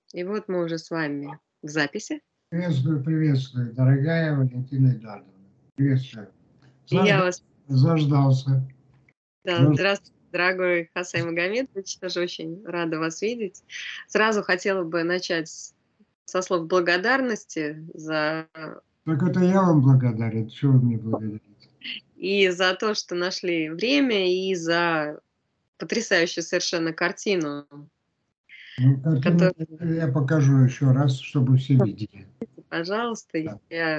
И вот мы уже с вами в записи. Приветствую, приветствую, дорогая Валентина Эдуардовна. Приветствую. И я вас, Заждался. да, здравствуйте, дорогой Хасай Магомедович, тоже очень рада вас видеть. Сразу хотела бы начать со слов благодарности Так это я вам благодарен. Чего вы мне благодарите? и за то, что нашли время, и за потрясающую совершенно картину, Ну, картину которую, я покажу еще раз, чтобы все видели. пожалуйста, Да.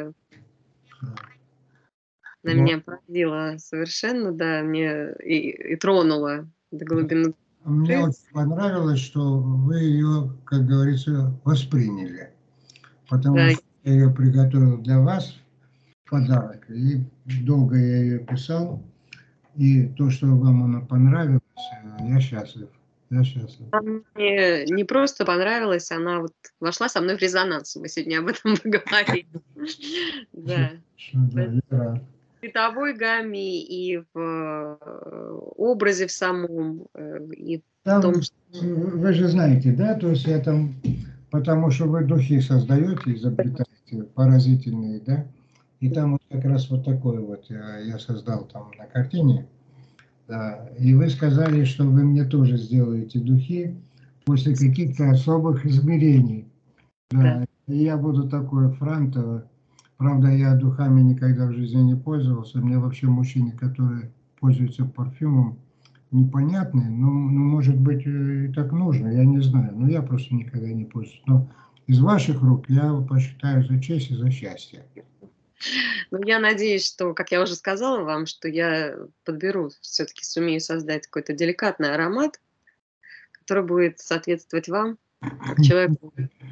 на Вот. меня поразила совершенно, да, и тронула до глубины Мне души. очень понравилось, что вы ее, как говорится, восприняли. Потому Да, что я ее приготовил для вас в подарок. И долго я ее писал. И то, что вам она понравилась, я счастлив. Я счастлив. она мне не просто понравилась, она вот вошла со мной в резонанс. Мы сегодня об этом поговорили. Да. Да, В я рад. цветовой гамме и в образе в самом, и в том, Там, что вы же знаете, да, то есть я там, потому что вы духи создаете, изобретаете, поразительные, да, и там вот как раз вот такой вот я создал там на картине, да, и вы сказали, что вы мне тоже сделаете духи после каких-то особых измерений, да. да, и я буду такой франт, правда, я духами никогда в жизни не пользовался, мне вообще мужчины, которые пользуются парфюмом, непонятные, но может быть, и так нужно, я не знаю. Но я просто никогда не пользуюсь. Но из ваших рук я посчитаю за честь и за счастье. Ну, я надеюсь, что, как я уже сказала вам, что я подберу, все-таки сумею создать какой-то деликатный аромат, который будет соответствовать вам, как человеку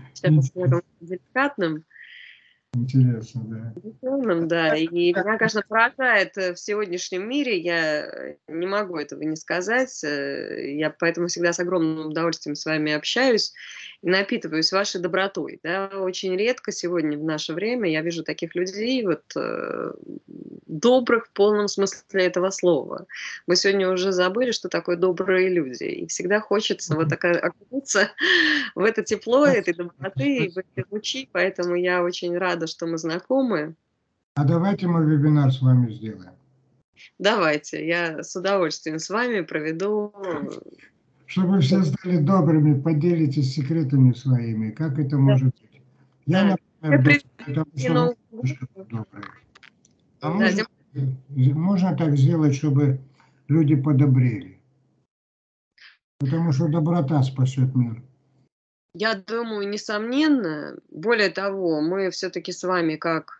деликатным. Интересно, да. Безусловно, да. И меня, конечно, поражает в сегодняшнем мире, я не могу этого не сказать. Я поэтому всегда с огромным удовольствием с вами общаюсь и напитываюсь вашей добротой. Да. Очень редко сегодня в наше время я вижу таких людей, вот, добрых в полном смысле этого слова. Мы сегодня уже забыли, что такое добрые люди. И всегда хочется вот окунуться в это тепло, этой доброты, в эти лучи. Поэтому я очень рада, что мы знакомы. А давайте мы вебинар с вами сделаем. Давайте, я с удовольствием с вами проведу. Чтобы все стали добрыми, поделитесь секретами своими. Как это может быть? Я, Да. например, добрый, потому что вы немножко добрый. А Да, можно так сделать, чтобы люди подобрели? Потому что доброта спасет мир. я думаю, несомненно. Более того, мы все-таки с вами, как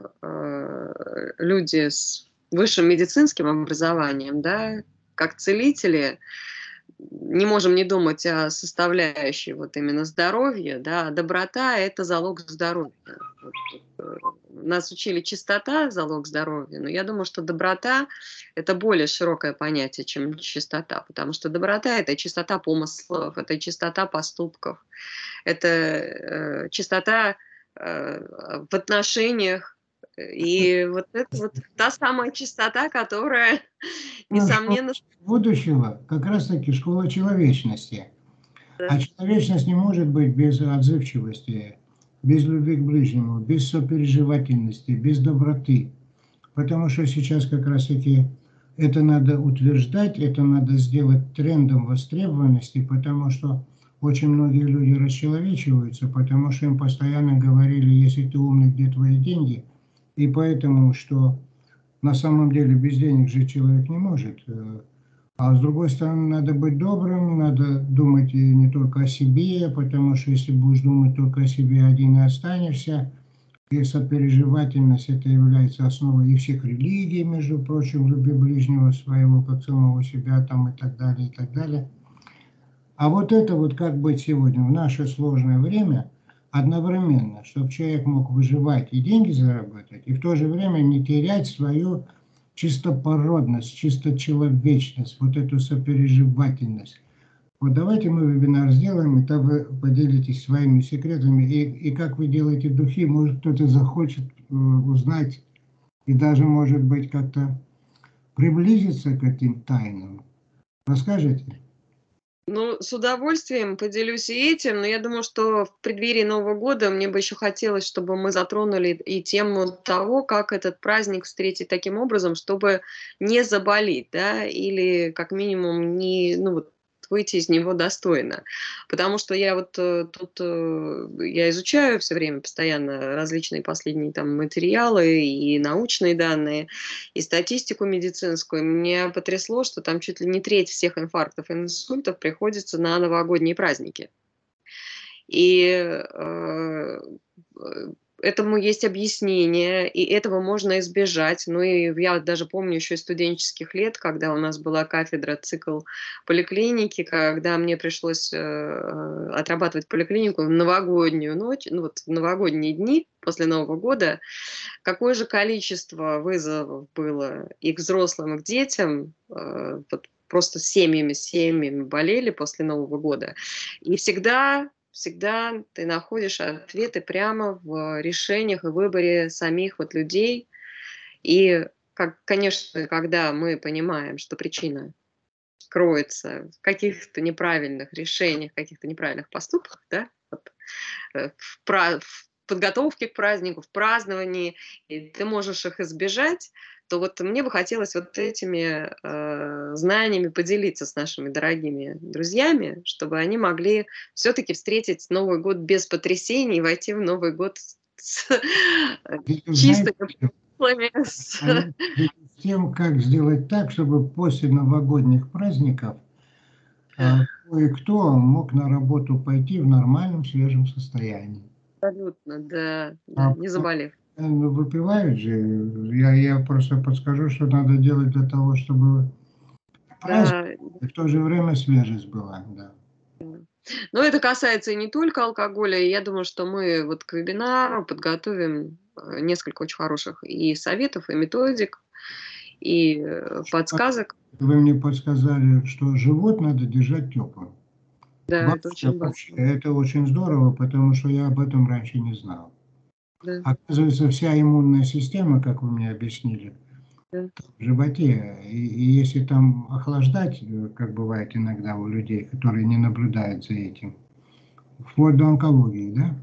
люди с высшим медицинским образованием, да, как целители, не можем не думать о составляющей вот именно здоровья, да, доброта – это залог здоровья. Вот, нас учили чистота – залог здоровья, но я думаю, что доброта – это более широкое понятие, чем чистота, потому что доброта – это чистота помыслов, это чистота поступков, это чистота в отношениях, и вот это вот та самая чистота, которая, Школа несомненно, будущего как раз-таки школа человечности. да. А человечность не может быть без отзывчивости, без любви к ближнему, без сопереживательности, без доброты. Потому что сейчас как раз-таки это надо утверждать, это надо сделать трендом востребованности, потому что очень многие люди расчеловечиваются, потому что им постоянно говорили, если ты умный, где твои деньги? И поэтому, что на самом деле без денег жить человек не может. А с другой стороны, надо быть добрым, надо думать и не только о себе, потому что если будешь думать только о себе, один и останешься. И сопереживательность – это является основой и всех религий, между прочим, люби ближнего своего, как самого себя, там и так далее, и так далее. А вот это вот как быть сегодня, в наше сложное время, одновременно, чтобы человек мог выживать и деньги зарабатывать, и в то же время не терять свою чистопородность, чисточеловечность, вот эту сопереживательность. Вот давайте мы вебинар сделаем, и там вы поделитесь своими секретами, и как вы делаете духи, может кто-то захочет узнать, и даже, может быть, как-то приблизиться к этим тайнам. Расскажите? Ну, с удовольствием поделюсь и этим, но я думаю, что в преддверии Нового года мне бы еще хотелось, чтобы мы затронули и тему того, как этот праздник встретить таким образом, чтобы не заболеть, да, или как минимум не, ну вот, выйти из него достойно. Потому что я вот тут я изучаю все время постоянно различные последние там материалы и научные данные, и статистику медицинскую. Меня потрясло, что там чуть ли не треть всех инфарктов и инсультов приходится на новогодние праздники. И этому есть объяснение, и этого можно избежать. Ну и я вот даже помню еще из студенческих лет, когда у нас была кафедра цикл поликлиники, когда мне пришлось отрабатывать поликлинику в новогоднюю ночь, ну вот в новогодние дни после Нового года, какое же количество вызовов было и к взрослым, и к детям, вот просто семьями болели после Нового года. И всегда ты находишь ответы прямо в решениях и выборе самих вот людей. И, как, конечно, когда мы понимаем, что причина кроется в каких-то неправильных решениях, каких-то неправильных поступках, да, вот, в подготовке к празднику, в праздновании, и ты можешь их избежать, то вот мне бы хотелось вот этими знаниями поделиться с нашими дорогими друзьями, чтобы они могли все-таки встретить Новый год без потрясений и войти в Новый год с Знаете, чистыми помыслами, с они с тем, как сделать так, чтобы после новогодних праздников кое-кто мог на работу пойти в нормальном свежем состоянии. абсолютно, да, да, А не заболев. выпивают же. Я просто подскажу, что надо делать для того, чтобы праздник Да, и в то же время свежесть была. Да. но это касается и не только алкоголя. И я думаю, что мы вот к вебинару подготовим несколько очень хороших и советов, и методик, и подсказок. Вы мне подсказали, что живот надо держать теплым. Да, это Вообще, очень вообще, важно. это очень здорово, потому что я об этом раньше не знал. Да, Оказывается, вся иммунная система, как вы мне объяснили, да. в животе. И если там охлаждать, как бывает иногда у людей, которые не наблюдают за этим, вплоть до онкологии, да?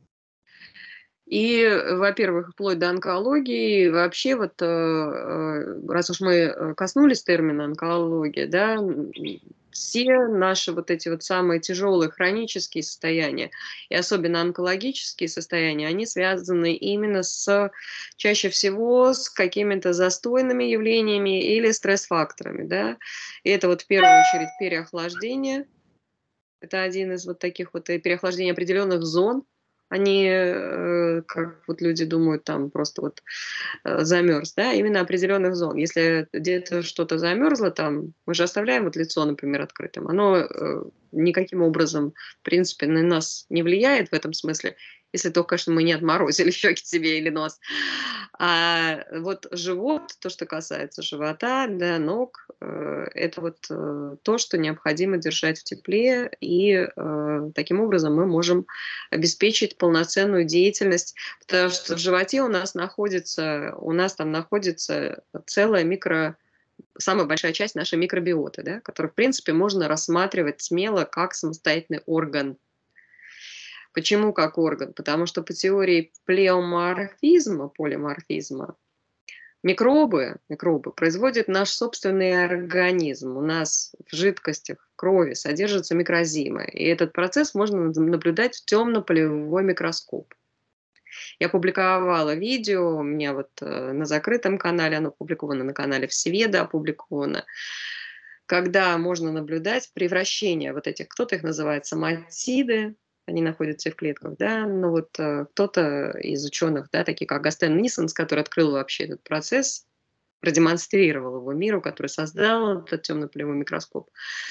И, во-первых, вплоть до онкологии, вообще вот, раз уж мы коснулись термина онкология, да, все наши вот эти вот самые тяжелые хронические состояния, и особенно онкологические состояния, они связаны именно с, чаще всего, с какими-то застойными явлениями или стресс-факторами, да. И это вот в первую очередь переохлаждение. Это один из вот таких вот переохлаждений определенных зон. Они, как вот люди думают, там просто вот замерз, да, именно определенных зон. Если где-то что-то замерзло, там мы же оставляем вот лицо, например, открытым, оно никаким образом, в принципе, на нас не влияет в этом смысле, если только, конечно, мы не отморозили щеки себе или нос. А вот живот, то, что касается живота, да, ног, это вот то, что необходимо держать в тепле, и таким образом мы можем обеспечить полноценную деятельность, потому что в животе у нас там находится целая самая большая часть нашей микробиоты, да, которую, в принципе, можно рассматривать смело как самостоятельный орган. Почему как орган? Потому что по теории полиморфизма, микробы производит наш собственный организм. У нас в жидкостях, в крови содержатся микрозимы. И этот процесс можно наблюдать в темно-полевой микроскоп. Я публиковала видео, у меня вот на закрытом канале, оно опубликовано на канале Всеведа, опубликовано, когда можно наблюдать превращение вот этих, кто-то их называет соматиды, они находятся в клетках, да, но вот кто-то из ученых, да, такие как Гастен Нисенс, который открыл вообще этот процесс, продемонстрировал его миру, который создал этот темно-полевой микроскоп,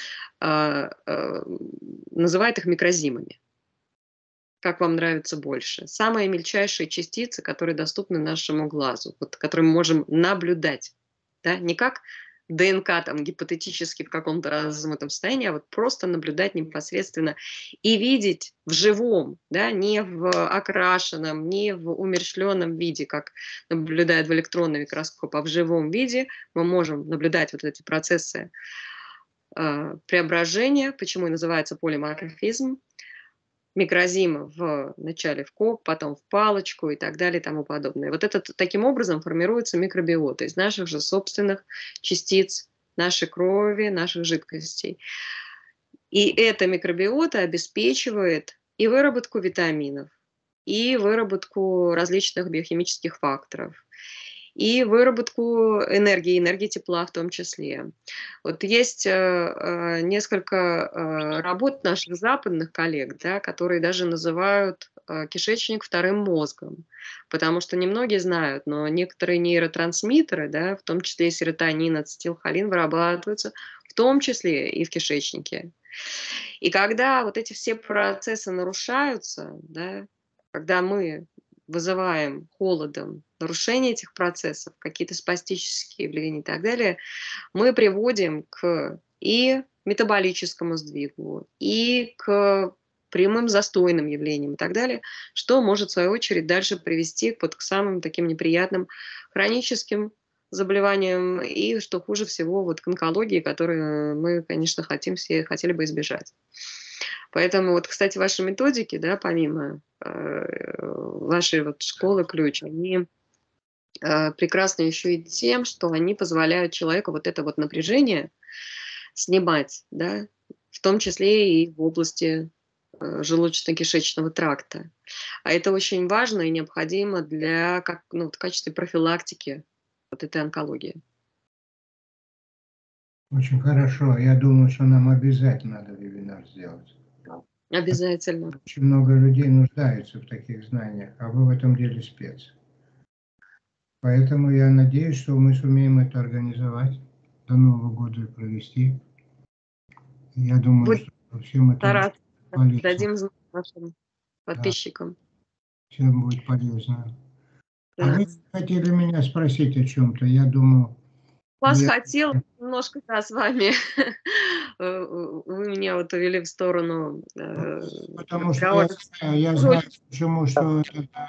называет их микрозимами. Как вам нравится больше? Самые мельчайшие частицы, которые доступны нашему глазу, вот, которые мы можем наблюдать, да, не как ДНК там гипотетически в каком-то размытом состоянии, а вот просто наблюдать непосредственно и видеть в живом, да, не в окрашенном, не в умерщвленном виде, как наблюдают в электронный микроскоп, а в живом виде мы можем наблюдать вот эти процессы преображения, почему и называется полиморфизм, микрозима вначале в кок, потом в палочку и так далее и тому подобное. Вот это таким образом формируется микробиота из наших же собственных частиц, нашей крови, наших жидкостей. И эта микробиота обеспечивает и выработку витаминов, и выработку различных биохимических факторов, и выработку энергии тепла в том числе. Вот есть несколько работ наших западных коллег, да, которые даже называют кишечник вторым мозгом, потому что немногие знают, но некоторые нейротрансмиттеры, да, в том числе и серотонин, ацетилхолин, вырабатываются в том числе и в кишечнике. И когда вот эти все процессы нарушаются, да, когда мы вызываем холодом нарушение этих процессов, какие-то спастические явления и так далее, мы приводим к и метаболическому сдвигу, и к прямым застойным явлениям и так далее, что может, в свою очередь, дальше привести вот к самым таким неприятным хроническим заболеваниям и, что хуже всего, вот к онкологии, которые мы, конечно, хотели бы избежать. Поэтому вот, кстати, ваши методики, да, помимо вашей вот школы ключ, они прекрасны еще и тем, что они позволяют человеку вот это вот напряжение снимать, да, в том числе и в области желудочно-кишечного тракта. А это очень важно и необходимо для, в качестве профилактики вот этой онкологии. Очень хорошо. Я думаю, что нам обязательно надо вебинар сделать. Обязательно. Очень много людей нуждаются в таких знаниях, а вы в этом деле спец. Поэтому я надеюсь, что мы сумеем это организовать, до Нового года провести. Я думаю, что всем это полезно. Дадим знать нашим подписчикам. Да, всем будет полезно. Да. А вы хотели меня спросить о чем-то, я думаю... Хотел немножко с вами. Вы меня вот увели в сторону. Потому что я знаю, почему, что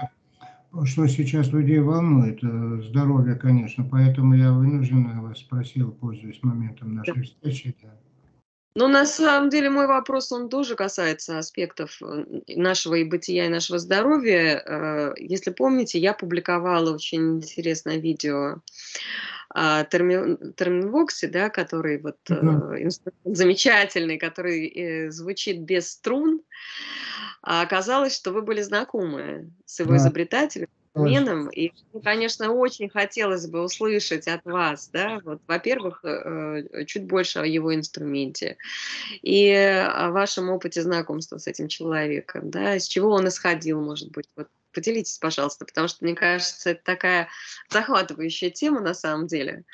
сейчас людей волнует, здоровье, конечно, поэтому я вынужден вас спросил, пользуясь моментом нашей встречи. Да. Ну, на самом деле, мой вопрос, он тоже касается аспектов нашего и бытия, и нашего здоровья. Если помните, я публиковала очень интересное видео о терминвоксе, да, который вот инструмент замечательный, который звучит без струн. А оказалось, что вы были знакомы с его изобретателем, Меном, и, конечно, очень хотелось бы услышать от вас, да, вот, во-первых, чуть больше о его инструменте и о вашем опыте знакомства с этим человеком, да, из чего он исходил, может быть, вот поделитесь, пожалуйста, потому что, мне кажется, это такая захватывающая тема на самом деле.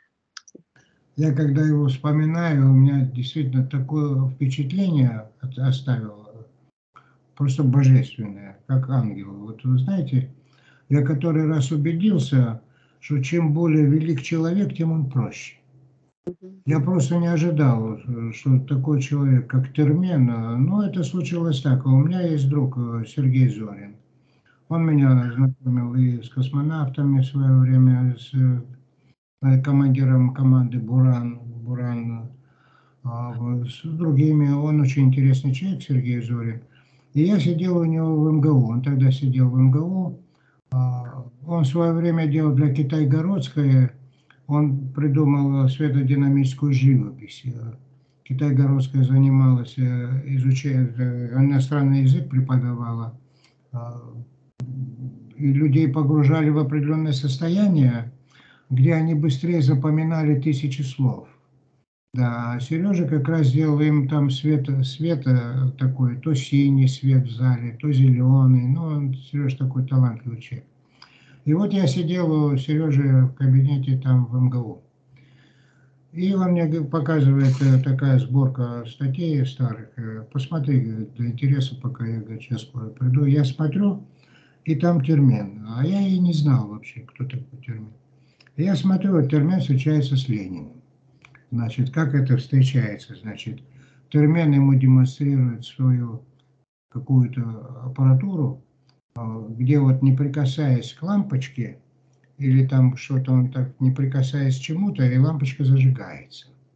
Я когда его вспоминаю, у меня действительно такое впечатление оставил, просто божественное, как ангел. Вот вы знаете, я который раз убедился, что чем более велик человек, тем он проще. Я просто не ожидал, что такой человек, как Термен, но это случилось так. У меня есть друг Сергей Зорин. Он меня знакомил и с космонавтами в свое время, с командиром команды Буран, с другими. Он очень интересный человек, Сергей Зорин. И я сидел у него в МГУ. Он тогда сидел в МГУ. Он в свое время делал для Китай-Городской, он придумал светодинамическую живопись. Китай-Городская занималась, изучая иностранный язык, преподавала. И людей погружали в определенное состояние, где они быстрее запоминали тысячи слов. Да, Сережа как раз делал им там света такой, то синий свет в зале, то зеленый. Ну, Сережа такой талантливый человек. И вот я сидел у Сережи в кабинете там в МГУ. И он мне показывает такая сборка статей старых. Посмотри, говорит, для интереса, пока я, говорит, сейчас скоро приду. Я смотрю, и там Термен. А я и не знал вообще, кто такой Термен. И я смотрю, Термен встречается с Лениным. Значит, как это встречается? Значит, Термен ему демонстрирует свою какую-то аппаратуру, где вот не прикасаясь к лампочке, или там что-то он так не прикасаясь к чему-то, и лампочка зажигается.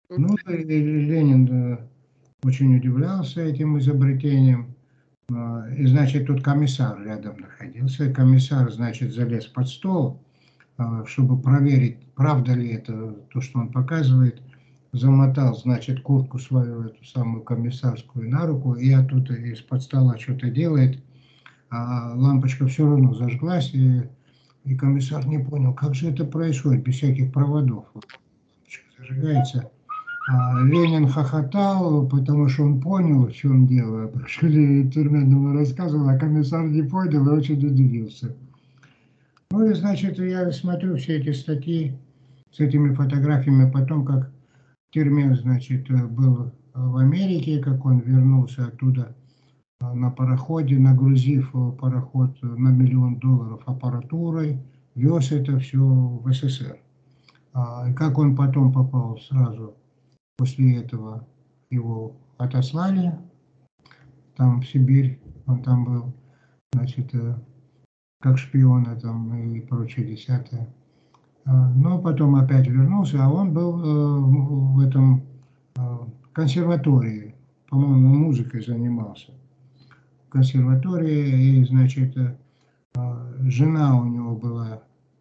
Ну, и Ленин очень удивлялся этим изобретением. И, значит, тут комиссар рядом находился. Комиссар, значит, залез под стол, чтобы проверить, правда ли это то, что он показывает. Замотал, значит, куртку свою, эту самую комиссарскую, на руку, и оттуда из-под стола что-то делает. А лампочка все равно зажглась, и комиссар не понял, как же это происходит без всяких проводов. Лампочка зажигается. Ленин хохотал, потому что он понял, в чем дело. Прошли Тюрменному рассказывал, а комиссар не понял и очень удивился. Ну и, значит, я смотрю все эти статьи с этими фотографиями, потом, как Тюрмен, значит, был в Америке, как он вернулся оттуда на пароходе, нагрузив пароход на $1 миллион аппаратурой, вез это все в СССР. И как он потом попал сразу после этого, его отослали там в Сибирь, он там был, значит, как шпиона там и прочее десятое. Но потом опять вернулся, а он был в этом консерватории, по-моему, музыкой занимался. В консерватории, и, значит, жена у него была,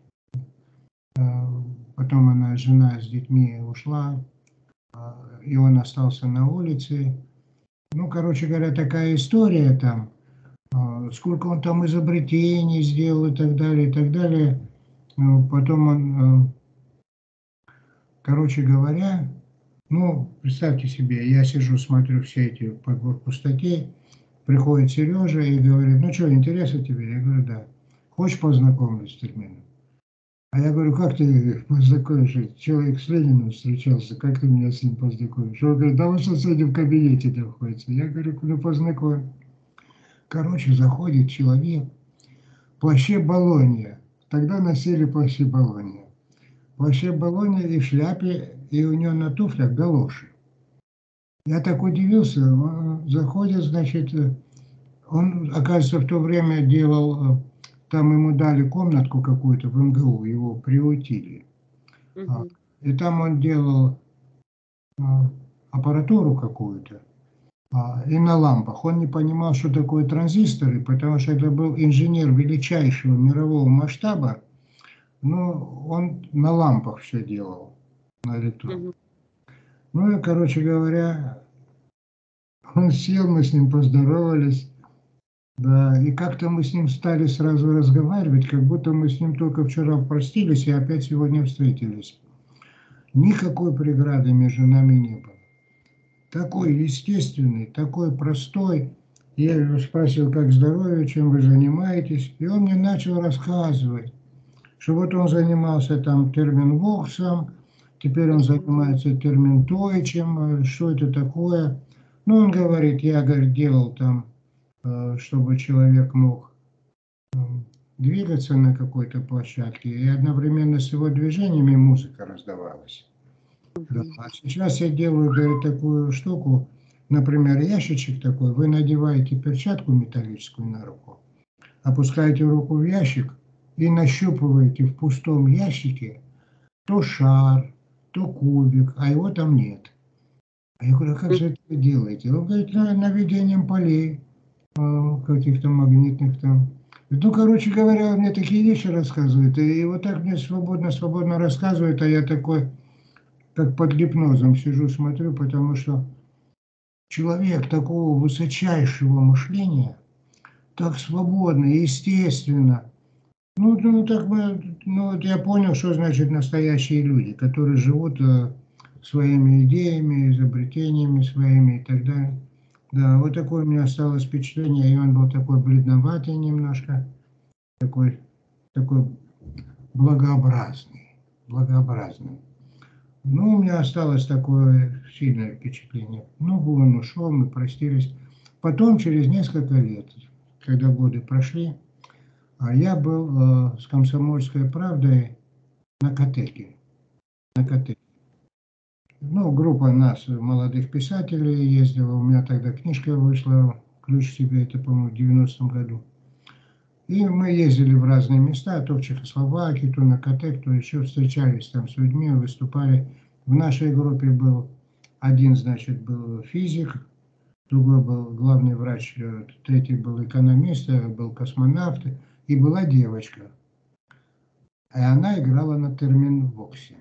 потом жена с детьми ушла, и он остался на улице. Ну, короче говоря, такая история там, сколько он там изобретений сделал и так далее, и так далее. Потом он, короче говоря, ну, представьте себе, я сижу, смотрю все эти подборку статей, приходит Сережа и говорит, ну что, интересно тебе? Я говорю, да. Хочешь познакомиться с Тюрменом? А я говорю, как ты познакомишься? Человек с Лениным встречался, как ты меня с ним познакомишь? Он говорит, да он что с этим в кабинете находится. Я говорю, ну познакомь. Короче, заходит человек в плаще Болонья. Тогда носили плащи Болонья. В плаще Болонья и в шляпе, и у него на туфлях галоши. Я так удивился, он заходит, значит, он, оказывается, в то время делал, там ему дали комнатку какую-то в МГУ, его приутили. И там он делал аппаратуру какую-то, и на лампах. Он не понимал, что такое транзисторы, потому что это был инженер величайшего мирового масштаба, но он на лампах все делал, на электронах. Ну и, короче говоря, он сел, мы с ним поздоровались, да, и как-то мы с ним стали сразу разговаривать, как будто мы с ним только вчера простились и опять сегодня встретились. Никакой преграды между нами не было. Такой естественный, такой простой. Я его спросил, как здоровье, чем вы занимаетесь, и он мне начал рассказывать, что вот он занимался там терминвоксом, теперь он занимается терминтойчем, что это такое. Ну, он говорит, я, говорит, делал там, чтобы человек мог двигаться на какой-то площадке, и одновременно с его движениями музыка раздавалась. Да. А сейчас я делаю, говорит, такую штуку, например, ящичек такой, вы надеваете перчатку металлическую на руку, опускаете руку в ящик и нащупываете в пустом ящике то шар, то кубик, а его там нет. А я говорю, а как же это вы делаете? Он говорит, наведением полей, каких-то магнитных там. Ну, короче говоря, он мне такие вещи рассказывает, и вот так мне свободно рассказывает, а я такой, как под гипнозом сижу, смотрю, потому что человек такого высочайшего мышления, так свободно, естественно. Так вот я понял, что значит настоящие люди, которые живут своими идеями, изобретениями своими и так далее. Да, вот такое у меня осталось впечатление, и он был такой бледноватый немножко, такой благообразный. Ну, у меня осталось такое сильное впечатление. Ну, он ушел, мы простились. Потом, через несколько лет, когда годы прошли, я был с «Комсомольской правдой» на Котеке. Ну, группа нас, молодых писателей, ездила. У меня тогда книжка вышла, «Ключ к себе», это, по-моему, в 90-м году. И мы ездили в разные места, то в Чехословакии, то на Котек, то еще встречались там с людьми, выступали. В нашей группе был Один, значит, был физик, другой был главный врач, третий был экономист, был космонавт, и была девочка. И она играла на терминвоксе.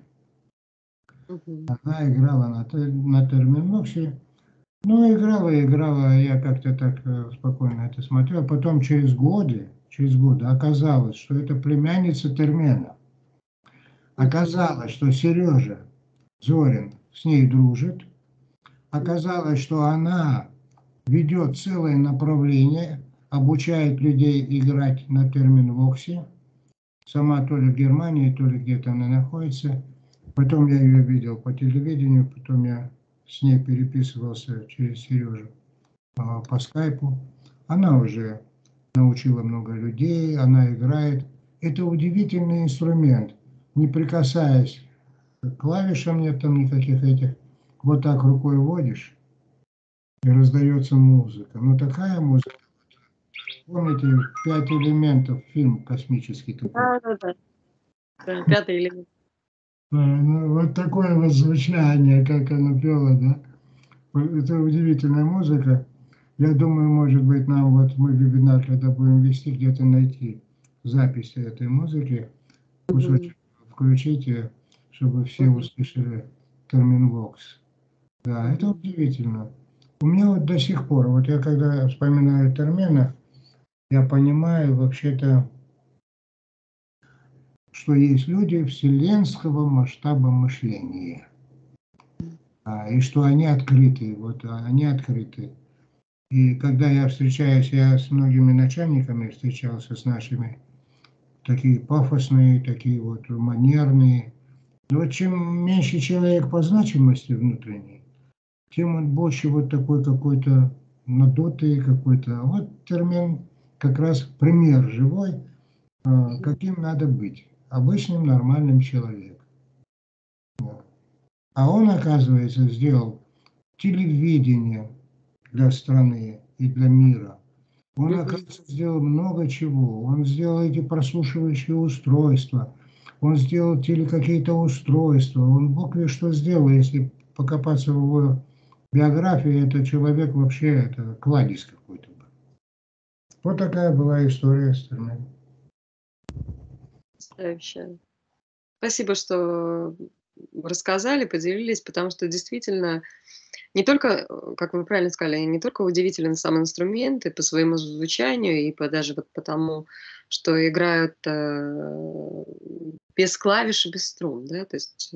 Она играла на терминвоксе. Ну, играла, я как-то так спокойно это смотрел. Потом через годы оказалось, что это племянница Термена. Оказалось, что Сережа Зорин с ней дружит. Оказалось, что она ведет целое направление, обучает людей играть на терминвоксе. Сама то ли в Германии, то ли где-то она находится. Потом я ее видел по телевидению, потом я с ней переписывался через Сережу по скайпу. Она уже научила много людей, она играет. Это удивительный инструмент. Не прикасаясь к клавишам, нет там никаких этих. Вот так рукой водишь, и раздается музыка. Ну, такая музыка. Помните, «Пять элементов», фильм космический такой? Да. Пятый элемент. Ну, вот такое вот звучание, как оно пело, да? Это удивительная музыка. Я думаю, может быть, нам вот мы вебинар, когда будем вести, где-то найти запись этой музыки, кусочек включите, чтобы все услышали терминвокс. Да, это удивительно. У меня вот до сих пор, вот я когда вспоминаю термина, я понимаю вообще-то, что есть люди вселенского масштаба мышления. И что они открыты, вот они открыты. И когда я встречаюсь, я с многими начальниками встречался, с нашими, такие пафосные, такие вот манерные. Но вот чем меньше человек по значимости внутренней, тем он больше вот такой какой-то надутый, какой-то. Вот термин, как раз пример живой, каким надо быть. Обычным нормальным человеком. А он, оказывается, сделал телевидение для страны и для мира. Он, оказывается, сделал много чего. Он сделал эти прослушивающие устройства. Он сделал какие-то устройства. Он бог весть что сделал. Если покопаться в его биографии, это человек вообще, это кладезь какой-то был. Вот такая была история с Термином. Потрясающе. Спасибо, что рассказали, поделились, потому что действительно не только, как вы правильно сказали, не только удивителен сам инструмент и по своему звучанию, и даже вот потому, что играют без клавиш и без струн, да, то есть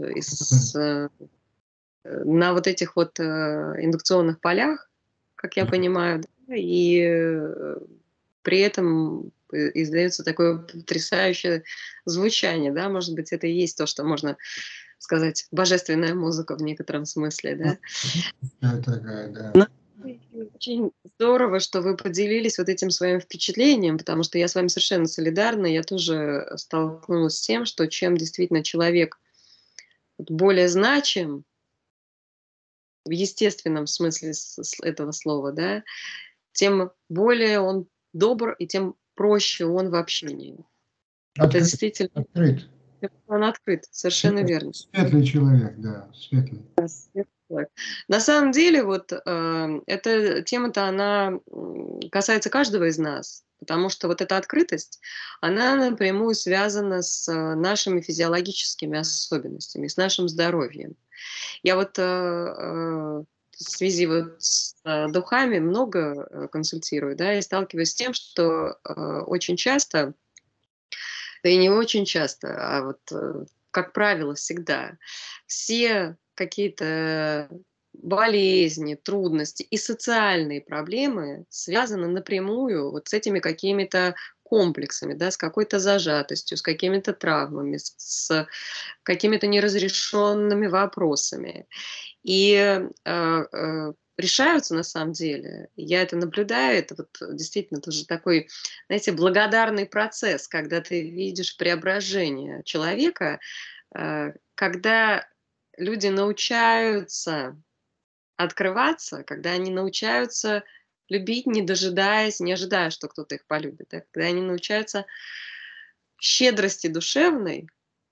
на вот этих вот индукционных полях, как я понимаю, да, и при этом издается такое потрясающее звучание, да, может быть, это и есть то, что можно сказать, божественная музыка в некотором смысле, да. Да, такая, да. Но очень здорово, что вы поделились вот этим своим впечатлением, потому что я с вами совершенно солидарна. Я тоже столкнулась с тем, что чем действительно человек более значим, в естественном смысле этого слова, да, тем более он добр и тем проще он в общении. Это Открыт, действительно, открыт. он открыт, совершенно верно. Светлый человек, да, светлый. Так. На самом деле, вот эта тема-то, она касается каждого из нас, потому что вот эта открытость, она напрямую связана с нашими физиологическими особенностями, с нашим здоровьем. Я вот в связи вот с духами много консультирую, да, и сталкиваюсь с тем, что очень часто, да и не очень часто, а вот, как правило, всегда, все какие-то болезни, трудности и социальные проблемы связаны напрямую вот с этими какими-то комплексами, да, с какой-то зажатостью, с какими-то травмами, с какими-то неразрешенными вопросами. И решаются на самом деле. Я это наблюдаю, это вот действительно тоже такой, знаете, благодарный процесс, когда ты видишь преображение человека, когда люди научаются открываться, когда они научаются любить, не дожидаясь, не ожидая, что кто-то их полюбит, да, когда они научаются щедрости душевной,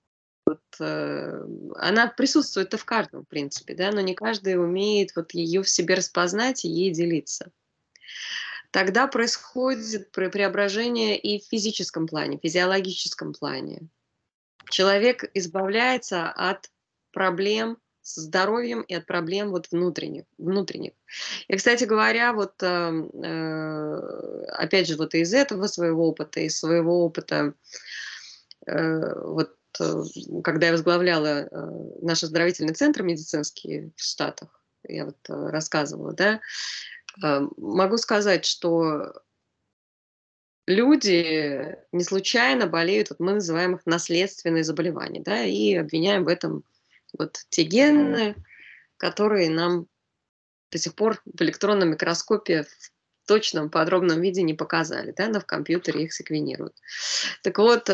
Вот, она присутствует-то в каждом, в принципе, да, но не каждый умеет вот ее в себе распознать и ей делиться. Тогда происходит преображение и в физическом плане, физиологическом плане. Человек избавляется от проблем со здоровьем и от проблем вот внутренних. И, кстати говоря, вот опять же, вот из этого своего опыта, из своего опыта, вот когда я возглавляла наш оздоровительный центр медицинский в Штатах, я вот рассказывала, да, могу сказать, что люди не случайно болеют, вот мы называем их наследственные заболевания, да, и обвиняем в этом вот те гены, которые нам до сих пор в электронном микроскопе в точном, подробном виде не показали, да, но в компьютере их секвенируют. Так вот,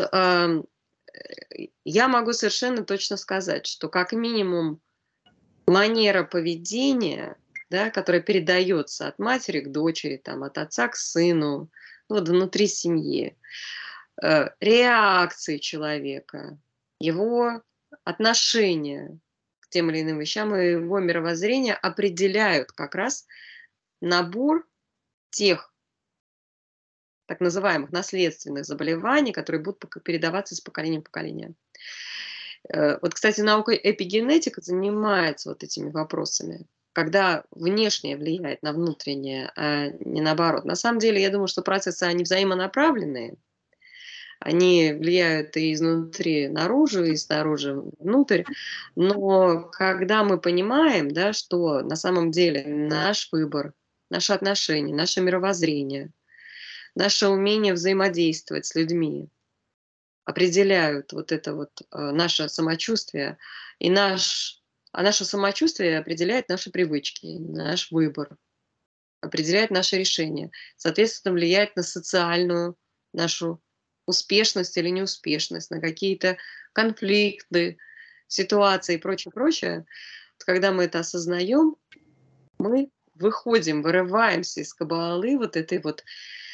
я могу совершенно точно сказать, что как минимум манера поведения, да, которая передается от матери к дочери, там, от отца к сыну, вот внутри семьи, реакции человека, его отношения к тем или иным вещам и его мировоззрение определяют как раз набор тех так называемых наследственных заболеваний, которые будут передаваться из поколения в поколение. Вот, кстати, наука эпигенетика занимается вот этими вопросами, когда внешнее влияет на внутреннее, а не наоборот. На самом деле, я думаю, что процессы, они взаимонаправленные, они влияют и изнутри наружу, и снаружи внутрь. Но когда мы понимаем, да, что на самом деле наш выбор, наши отношения, наше мировоззрение, наше умение взаимодействовать с людьми определяют вот это вот наше самочувствие, и наше самочувствие определяет наши привычки, наш выбор, определяет наши решения, соответственно, влияет на социальную нашу успешность или неуспешность, на какие-то конфликты, ситуации и прочее, прочее. Вот когда мы это осознаем, мы выходим, вырываемся из кабалы вот этой вот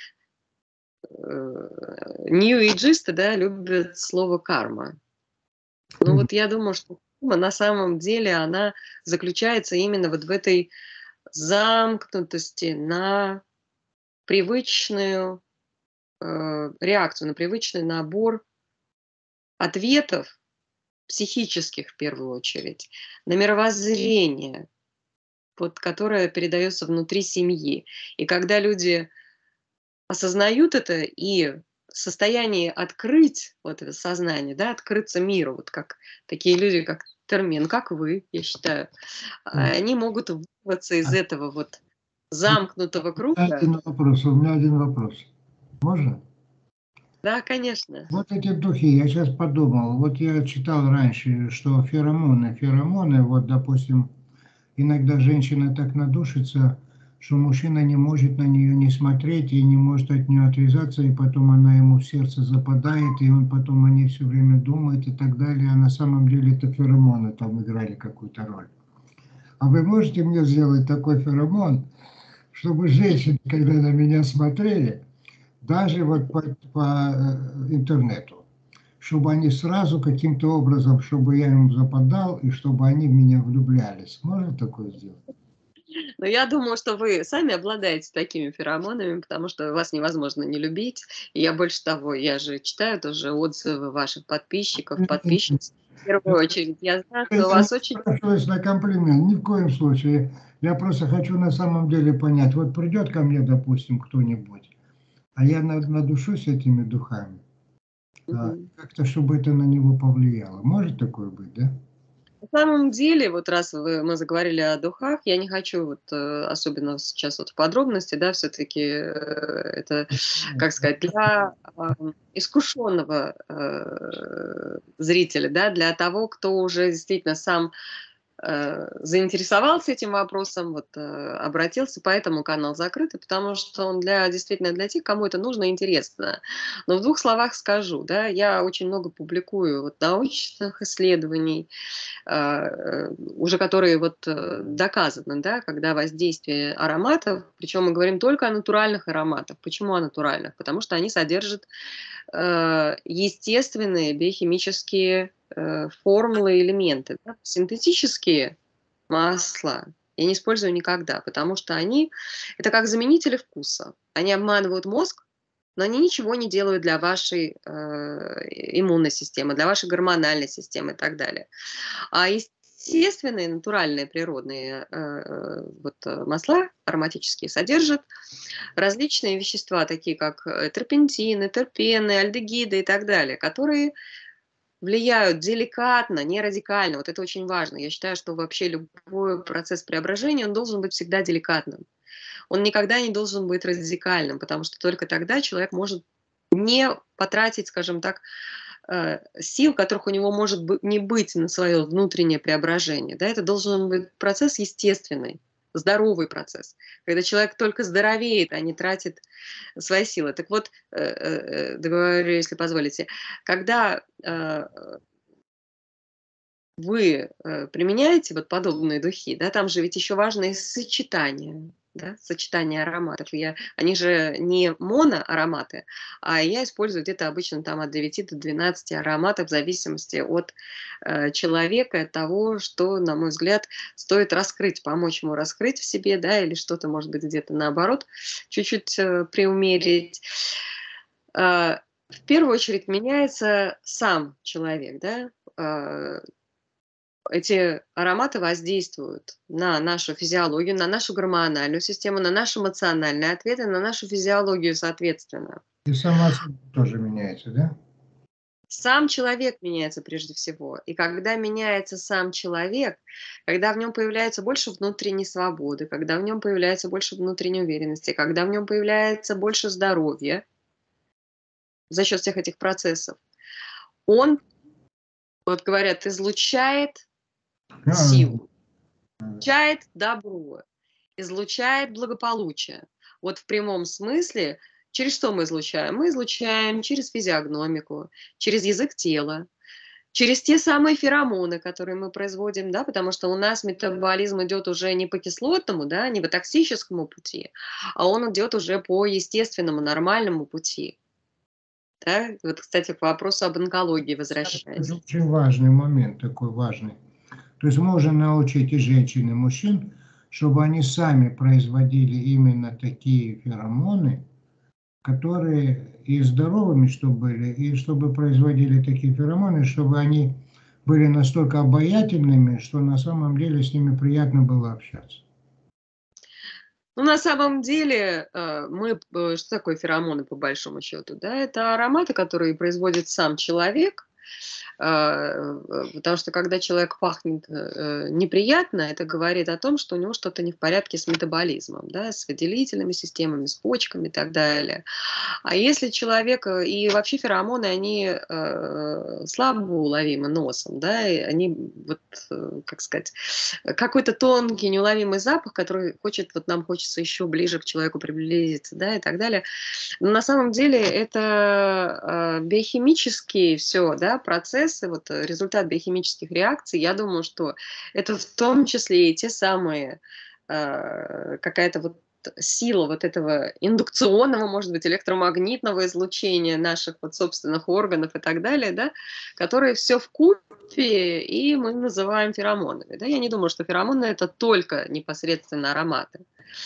нью-эйджисты, да, любят слово карма. Ну вот я думаю, что карма на самом деле она заключается именно вот в этой замкнутости на привычную реакцию, на привычный набор ответов, психических в первую очередь, на мировоззрение, вот, которое передается внутри семьи. И когда люди осознают это и в состоянии открыть вот это сознание, да, открыться миру, вот как такие люди, как Термен, как вы, я считаю, они могут вырваться из этого вот замкнутого круга. У меня один вопрос. Можно? Да, конечно. Вот эти духи, я сейчас подумал, вот я читал раньше, что феромоны, вот, допустим, иногда женщина так надушится, что мужчина не может на нее не смотреть и не может от нее отвязаться, и потом она ему в сердце западает, и он потом о ней все время думает и так далее, а на самом деле это феромоны там играли какую-то роль. А вы можете мне сделать такой феромон, чтобы женщины, когда на меня смотрели, даже вот по интернету, чтобы они сразу каким-то образом, чтобы я им западал, и чтобы они в меня влюблялись. Можно такое сделать? Но я думаю, что вы сами обладаете такими феромонами, потому что вас невозможно не любить. И я больше того, я же читаю тоже отзывы ваших подписчиков, подписчиц. В первую очередь, я знаю, что у Я не вас очень... спрашиваюсь на комплимент, ни в коем случае. Я просто хочу на самом деле понять. Вот придет ко мне, допустим, кто-нибудь, а я надушусь этими духами, как-то, чтобы это на него повлияло. Может такое быть, да? На самом деле, вот раз мы заговорили о духах, я не хочу вот особенно сейчас вот в подробности, да, все-таки это, как сказать, для искушенного зрителя, да, для того, кто уже действительно сам заинтересовался этим вопросом, вот, обратился, поэтому канал закрытый, потому что он действительно для тех, кому это нужно и интересно. Но в двух словах скажу, да, я очень много публикую вот научных исследований, уже которые вот доказаны, да, когда воздействие ароматов, причем мы говорим только о натуральных ароматах. Почему о натуральных? Потому что они содержат естественные биохимические формулы, элементы. Да? Синтетические масла я не использую никогда, потому что они это как заменители вкуса. Они обманывают мозг, но они ничего не делают для вашей иммунной системы, для вашей гормональной системы и так далее. А естественные, натуральные, природные масла ароматические содержат различные вещества, такие как терпентины, терпены, альдегиды и так далее, которые влияют деликатно, не радикально. Вот это очень важно. Я считаю, что вообще любой процесс преображения, он должен быть всегда деликатным. Он никогда не должен быть радикальным, потому что только тогда человек может не потратить, скажем так, сил, которых у него может не быть на свое внутреннее преображение. Да, это должен быть процесс естественный, здоровый процесс, когда человек только здоровеет, а не тратит свои силы. Так вот, договорю, если позволите, когда вы применяете вот подобные духи, да, там же ведь еще важно и сочетание, да, сочетание ароматов. Они же не моноароматы, а я использую где-то обычно там от 9 до 12 ароматов в зависимости от человека, от того, что, на мой взгляд, стоит раскрыть, помочь ему раскрыть в себе, да, или что-то, может быть, где-то наоборот, чуть-чуть преумерить. В первую очередь меняется сам человек, да, эти ароматы воздействуют на нашу физиологию, на нашу гормональную систему, на наши эмоциональные ответы, на нашу физиологию соответственно. И сама тоже меняется, да? Сам человек меняется прежде всего. И когда меняется сам человек, когда в нем появляется больше внутренней свободы, когда в нем появляется больше внутренней уверенности, когда в нем появляется больше здоровья за счет всех этих процессов, он, вот говорят, излучает силу, излучает добро, излучает благополучие. Вот в прямом смысле, через что мы излучаем? Мы излучаем через физиогномику, через язык тела, через те самые феромоны, которые мы производим, да, потому что у нас метаболизм идет уже не по кислотному, да, не по токсическому пути, а он идет уже по естественному, нормальному пути. Да? Вот, кстати, к вопросу об онкологии возвращаясь. Это очень важный момент, такой важный. То есть можно научить и женщин, и мужчин, чтобы они сами производили именно такие феромоны, которые и здоровыми, чтобы были, и чтобы производили такие феромоны, чтобы они были настолько обаятельными, что на самом деле с ними приятно было общаться. Ну, на самом деле, что такое феромоны, по большому счету? Да? Это ароматы, которые производит сам человек, потому что когда человек пахнет неприятно, это говорит о том, что у него что-то не в порядке с метаболизмом, да, с выделительными системами, с почками и так далее. А если человек, и вообще феромоны, они слабо уловимы носом, да, и они, вот, как сказать, какой-то тонкий, неуловимый запах, который нам хочется еще ближе к человеку приблизиться, да, и так далее. Но на самом деле это биохимические все, да, процессы, вот результат биохимических реакций. Я думаю, что это в том числе и те самые какая-то вот сила вот этого индукционного, может быть, электромагнитного излучения наших вот собственных органов и так далее, да, которые все вкупе, и мы называем феромонами. Да? Я не думаю, что феромоны – это только непосредственно ароматы.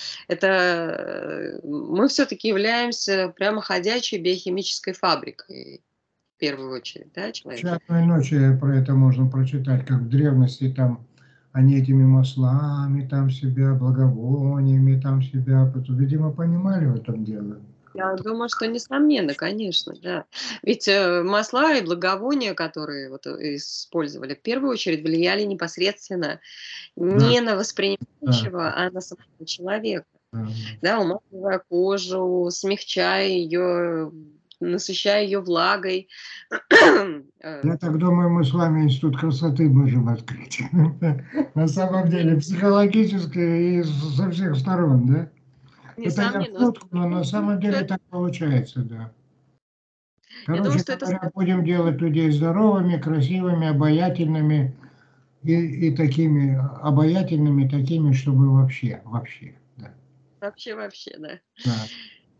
Это мы все-таки являемся прямо ходячей биохимической фабрикой, в первую очередь, да, В человек? «Одной ночи» про это можно прочитать, как в древности там они этими маслами там себя, благовониями там себя, видимо, понимали в этом дело. Я думаю, что несомненно, конечно, да. Ведь масла и благовония, которые вот использовали, в первую очередь влияли непосредственно Да, не на да, воспринимающего, а на самого человека. да. Да, умасливая кожу, смягчая ее, насыщая ее влагой. Я так думаю, мы с вами институт красоты можем открыть. На самом деле, психологически и со всех сторон, да? Это я в Несомненно. шутку, но на самом деле так получается, да. Я думаю, Короче что это говоря, будем делать людей здоровыми, красивыми, обаятельными и такими обаятельными, такими, чтобы вообще, да. вообще, да. Да.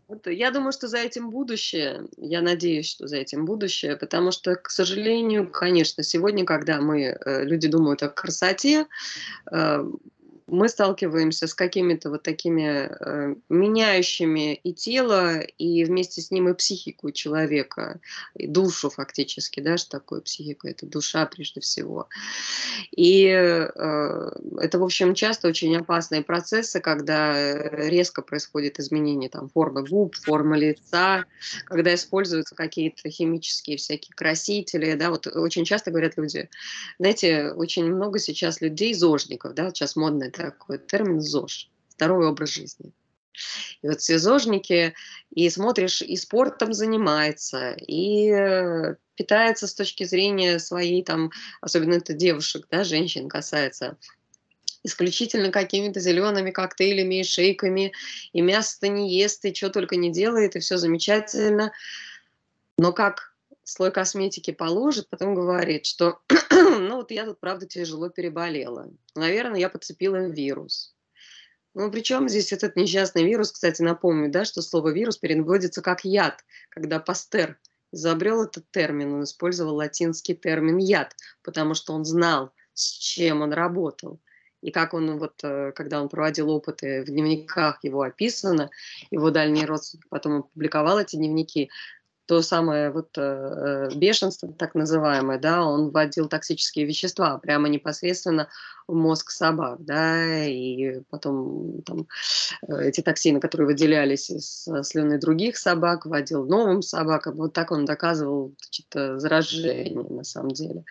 Вот я думаю, что за этим будущее. Я надеюсь, что за этим будущее, потому что, к сожалению, конечно, сегодня, когда люди думают о красоте, э, мы сталкиваемся с какими-то вот такими меняющими и тело, и вместе с ним и психику человека, и душу фактически, да, что такое психика? Это душа прежде всего. И это, в общем, часто очень опасные процессы, когда резко происходит изменение там, формы губ, формы лица, когда используются какие-то химические всякие красители. Да, вот очень часто говорят люди, знаете, очень много сейчас людей зожников, да, вот сейчас модный такой термин ЗОЖ, здоровый образ жизни. И вот все зожники, и смотришь, и спортом занимается, и питается с точки зрения своей, там, особенно это девушек, да, женщин касается, исключительно какими-то зелеными коктейлями и шейками, и мясо-то не ест, и что только не делает, и все замечательно. Но как слой косметики положит, потом говорит, что ну вот я тут, правда, тяжело переболела. Наверное, я подцепила вирус. Ну, причем здесь этот несчастный вирус, кстати, напомню, да, что слово вирус переводится как яд. Когда Пастер изобрел этот термин, он использовал латинский термин яд, потому что он знал, с чем он работал. И как он, вот, когда он проводил опыты, в дневниках его описано, его дальний родственник потом опубликовал эти дневники, то самое вот бешенство, так называемое, да, он вводил токсические вещества прямо непосредственно в мозг собак, да, и потом там, эти токсины, которые выделялись из слюны других собак, вводил новым собакам. Вот так он доказывал заражение на самом деле.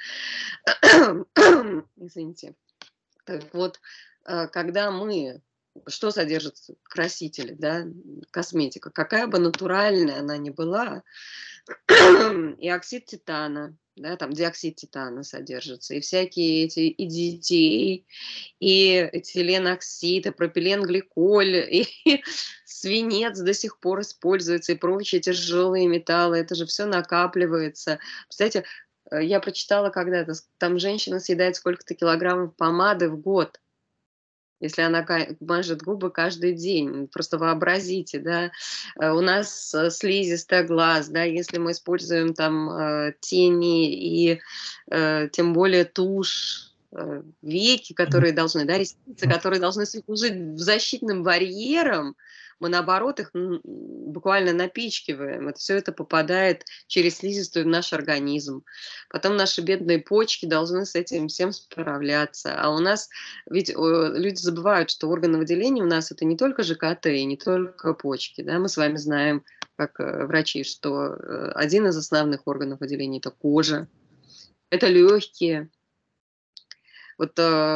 Извините. Так вот, когда что содержит красители, да, косметика, какая бы натуральная она ни была, и оксид титана, да, там диоксид титана содержится, и всякие эти и DHA, и этиленоксид, и пропиленгликоль, и свинец до сих пор используется, и прочие тяжелые металлы, это же все накапливается. Представляете, я прочитала когда-то, там женщина съедает сколько-то килограммов помады в год, если она мажет губы каждый день. Просто вообразите, да. У нас слизистая глаз, да, если мы используем там тени и тем более тушь, веки, которые должны, да, ресницы, которые должны служить защитным барьером, мы наоборот их буквально напичкиваем. Все это попадает через слизистую в наш организм. Потом наши бедные почки должны с этим всем справляться. А у нас ведь люди забывают, что органы выделения у нас это не только ЖКТ и не только почки. Да? Мы с вами знаем, как врачи, что один из основных органов выделения это кожа, это легкие. Вот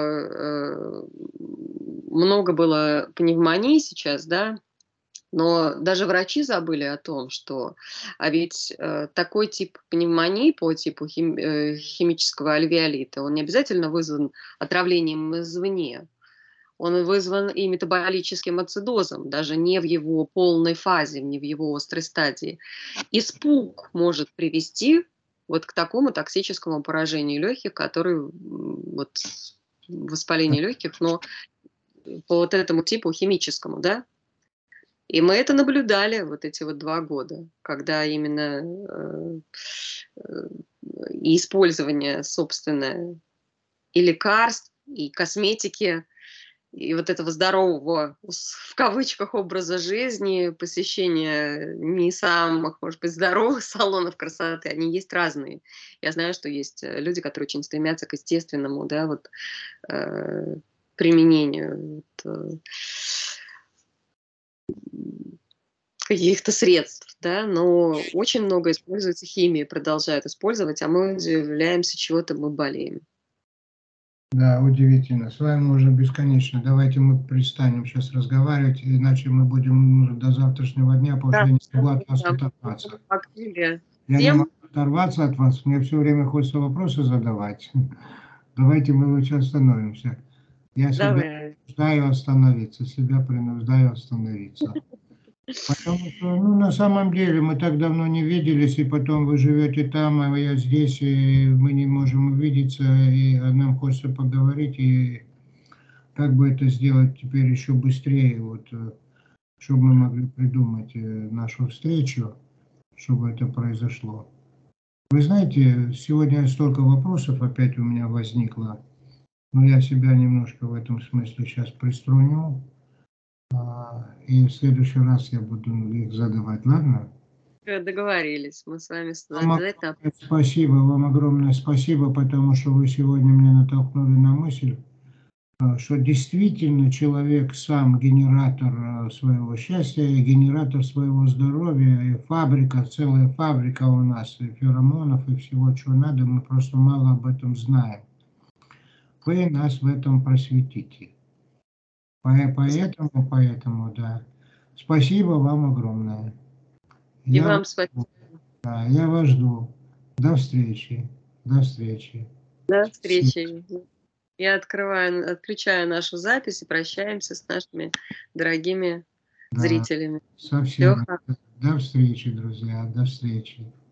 много было пневмонии сейчас, да, но даже врачи забыли о том, что ведь такой тип пневмонии по типу химического альвеолита, он не обязательно вызван отравлением извне. Он вызван и метаболическим ацидозом, даже не в его полной фазе, не в его острой стадии. Испуг может привести вот к такому токсическому поражению легких, который вот воспаление легких, но по вот этому типу химическому, да. И мы это наблюдали вот эти вот 2 года, когда именно и использование собственное и лекарств, и косметики, и вот этого здорового, в кавычках, образа жизни, посещение не самых, может быть, здоровых салонов красоты, они есть разные. Я знаю, что есть люди, которые очень стремятся к естественному, да, вот, применению вот, каких-то средств, да, но очень много используется химии, продолжают использовать, а мы удивляемся, чего-то мы болеем. Да, удивительно. С вами можно бесконечно. Давайте мы перестанем сейчас разговаривать, иначе мы будем до завтрашнего дня, потому что я не могу от вас оторваться. Я не могу оторваться от вас, мне все время хочется вопросы задавать. Давайте мы лучше остановимся. Я себя принуждаю остановиться, Потому что, ну, на самом деле, мы так давно не виделись, и потом вы живете там, а я здесь, и мы не можем увидеться, и нам хочется поговорить, и как бы это сделать теперь еще быстрее. Вот чтобы мы могли придумать нашу встречу, чтобы это произошло. Вы знаете, сегодня столько вопросов опять у меня возникло, но я себя немножко в этом смысле сейчас приструню, и в следующий раз я буду их задавать, ладно? Договорились, мы с вами Вам обязательно. спасибо, вам огромное спасибо, потому что вы сегодня меня натолкнули на мысль, что действительно человек сам генератор своего счастья, и генератор своего здоровья, и фабрика, целая фабрика у нас, и феромонов, и всего, чего надо, мы просто мало об этом знаем. Вы нас в этом просветите. Поэтому, да. Спасибо вам огромное. И вам спасибо. Да, я вас жду. До встречи. До встречи. До встречи. Я отключаю нашу запись и прощаемся с нашими дорогими зрителями. Совсем. До встречи, друзья. До встречи.